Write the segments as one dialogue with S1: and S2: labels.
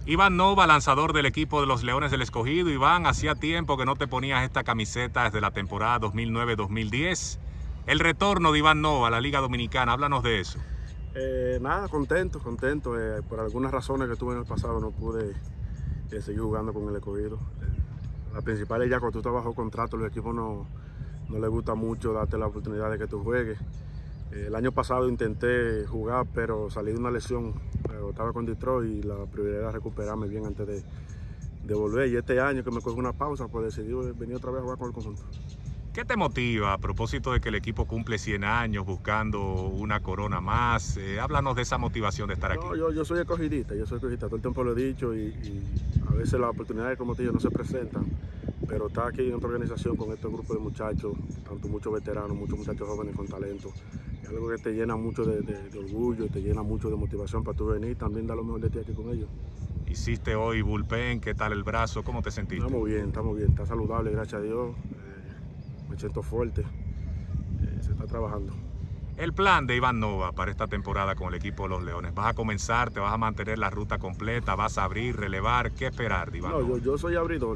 S1: Iván Nova, lanzador del equipo de los Leones del Escogido. Iván, hacía tiempo que no te ponías esta camiseta desde la temporada 2009-2010. El retorno de Iván Nova a la Liga Dominicana, háblanos de eso.
S2: Nada, contento. Por algunas razones que tuve en el pasado no pude seguir jugando con el Escogido. La principal es ya cuando tú estás bajo contrato, los equipos no les gusta mucho darte la oportunidad de que tú juegues. El año pasado intenté jugar, pero salí de una lesión. Estaba con Detroit y la prioridad era recuperarme bien antes de volver. Y este año que me cojo una pausa, pues decidí venir otra vez a jugar con el conjunto.
S1: ¿Qué te motiva a propósito de que el equipo cumple 100 años buscando una corona más? Háblanos de esa motivación de estar aquí.
S2: Yo soy escogidista, todo el tiempo lo he dicho y a veces las oportunidades, como te digo, no se presentan, pero estar aquí en otra organización con este grupo de muchachos, tanto muchos veteranos, muchos muchachos jóvenes con talento, es algo que te llena mucho de orgullo, te llena mucho de motivación para tú venir, también dar lo mejor de ti aquí con ellos.
S1: Hiciste hoy bullpen, ¿qué tal el brazo? ¿Cómo te sentiste?
S2: Estamos bien, está saludable, gracias a Dios. Me siento fuerte, se está trabajando.
S1: El plan de Iván Nova para esta temporada con el equipo de los Leones, ¿vas a comenzar, te vas a mantener la ruta completa, vas a abrir, relevar? ¿Qué esperar de Iván Nova?
S2: Yo soy abridor,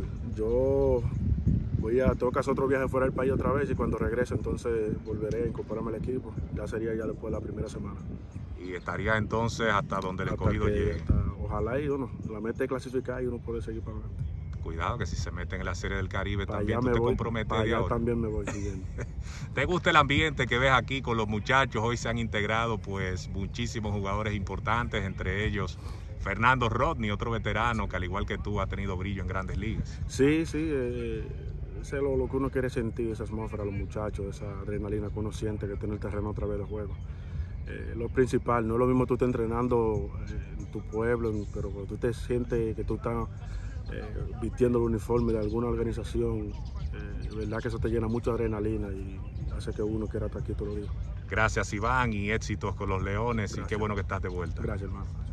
S2: tengo que hacer otro viaje fuera del país otra vez y cuando regrese entonces volveré a incorporarme al equipo, ya sería ya después de la primera semana.
S1: Y estaría entonces hasta donde el Escogido llegue.
S2: Ojalá y la meta es clasificar y uno puede seguir para adelante.
S1: Cuidado que si se meten en la Serie del Caribe
S2: para
S1: también tú te comprometes
S2: para allá
S1: ahora.
S2: También me voy siguiendo.
S1: ¿Te gusta el ambiente que ves aquí con los muchachos? Hoy se han integrado pues muchísimos jugadores importantes, entre ellos Fernando Rodney, otro veterano que al igual que tú ha tenido brillo en Grandes Ligas.
S2: Sí, eso es lo que uno quiere sentir, esa atmósfera, los muchachos, esa adrenalina que uno siente que tiene el terreno otra vez de juego. Lo principal, no es lo mismo tú estás entrenando en tu pueblo, pero cuando tú te sientes que tú estás vistiendo el uniforme de alguna organización, verdad que eso te llena mucha adrenalina y hace que uno quiera estar aquí todos los días.
S1: Gracias, Iván, y éxitos con los Leones. Gracias. Y qué bueno que estás de vuelta.
S2: Gracias, hermano.